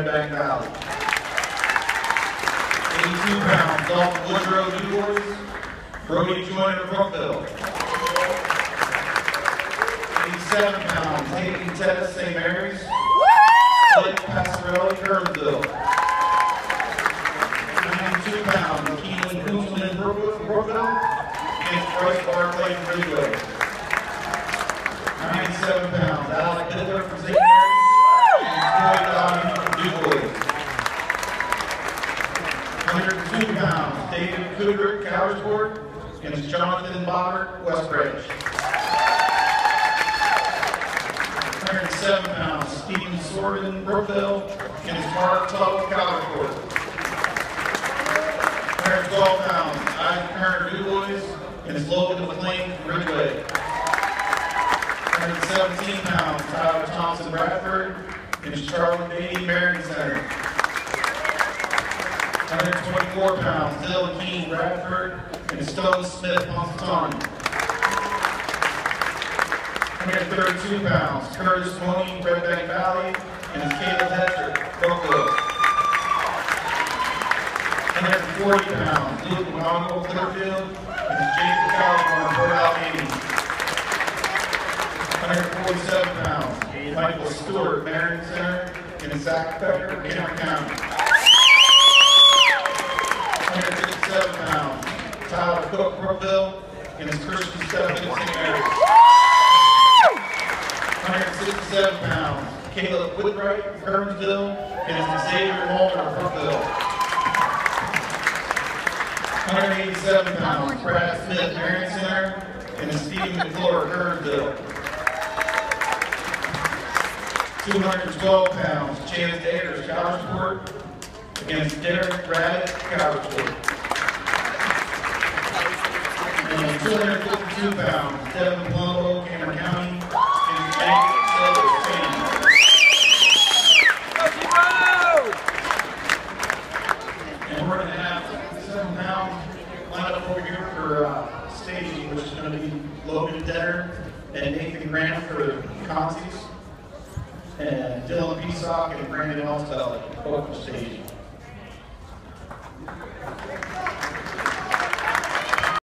Red Bank Valley. 82 pounds, Dalton Woodrow, Du Bois, Brody Joyner, Brookville. 87 pounds, Hayden Teddes, St. Mary's, Blake Passarelli, Kernsville. 92 pounds, Keelan Koosman, Brookville, against Bryce Barclay, Ridgeway. 97 pounds, Alec Hitler from St. Mary's, and Floyd Downing from Du Bois. 102 pounds, David Kudrick, Cowersport, against Jonathan Bobbert, West Branch. 107 pounds, Stephen Sorden, Brookville, against Mark Tuttle, Cowersport. 112 pounds, Isaac Kerner, Du Bois, against Logan McLean, Ridgeway. 117 pounds, Tyler Thompson, Bradford, against Charlotte Beatty, Marion Center. 124 pounds, Dylan Keene, Bradford, and Stone Smith, Punxsutawney. 132 pounds, Curtis Mooney, Red Bank Valley, and Caleb Hetcher, Brookville. 140 pounds, Luke McConnell, Clearfield, and Jacob Calvin, Port Alpine. 147 pounds, Michael Stewart, Marion Center, and Zach Becker, Cameron County. 157 pounds, Tyler Cook, Brookville, and his Christian Stephen, St. Mary's. 167 pounds, Caleb Whitwright, Kernsville, and his Xavier Walter, Brookville. 187 pounds, Brad Smith, Marion Center, and his Stephen McClure, Kernsville. 212 pounds, Chance Daters, Cowersport, against Derek Raddick, Cowersport. And 252 pounds, Devin Plumbo, Cameron County, and Hank Silver, Spain. And we're going to have 7 pounds lined up over here for staging, which is going to be Logan Denner and Nathan Grant for consies, and Dylan Peacock and Brandon Allsfeld, vocal staging.